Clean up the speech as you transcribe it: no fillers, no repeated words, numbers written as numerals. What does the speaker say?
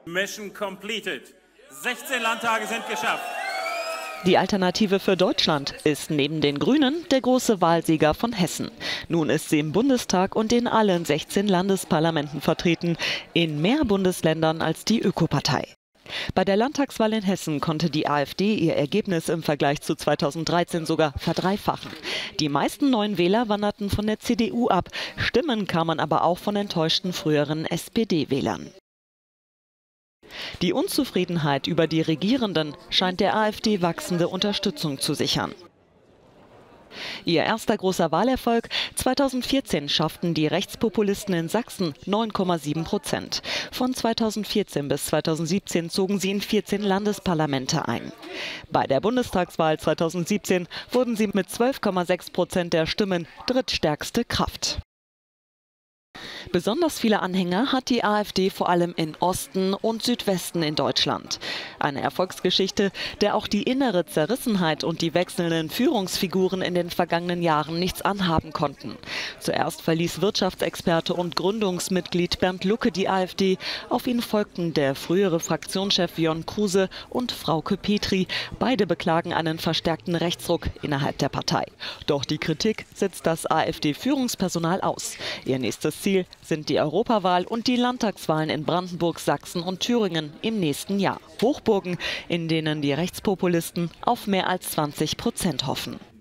Mission completed. 16 Landtage sind geschafft. Die Alternative für Deutschland ist neben den Grünen der große Wahlsieger von Hessen. Nun ist sie im Bundestag und in allen 16 Landesparlamenten vertreten, in mehr Bundesländern als die Ökopartei. Bei der Landtagswahl in Hessen konnte die AfD ihr Ergebnis im Vergleich zu 2013 sogar verdreifachen. Die meisten neuen Wähler wanderten von der CDU ab, Stimmen kamen aber auch von enttäuschten früheren SPD-Wählern. Die Unzufriedenheit über die Regierenden scheint der AfD wachsende Unterstützung zu sichern. Ihr erster großer Wahlerfolg: 2014 schafften die Rechtspopulisten in Sachsen 9,7%. Von 2014 bis 2017 zogen sie in 14 Landesparlamente ein. Bei der Bundestagswahl 2017 wurden sie mit 12,6% der Stimmen drittstärkste Kraft. Besonders viele Anhänger hat die AfD vor allem in Osten und Südwesten in Deutschland. Eine Erfolgsgeschichte, der auch die innere Zerrissenheit und die wechselnden Führungsfiguren in den vergangenen Jahren nichts anhaben konnten. Zuerst verließ Wirtschaftsexperte und Gründungsmitglied Bernd Lucke die AfD. Auf ihn folgten der frühere Fraktionschef Björn Kruse und Frauke Petry. Beide beklagen einen verstärkten Rechtsruck innerhalb der Partei. Doch die Kritik setzt das AfD-Führungspersonal aus. Ihr nächstes Ziel sind die Europawahl und die Landtagswahlen in Brandenburg, Sachsen und Thüringen im nächsten Jahr. Hochburgen, in denen die Rechtspopulisten auf mehr als 20% hoffen.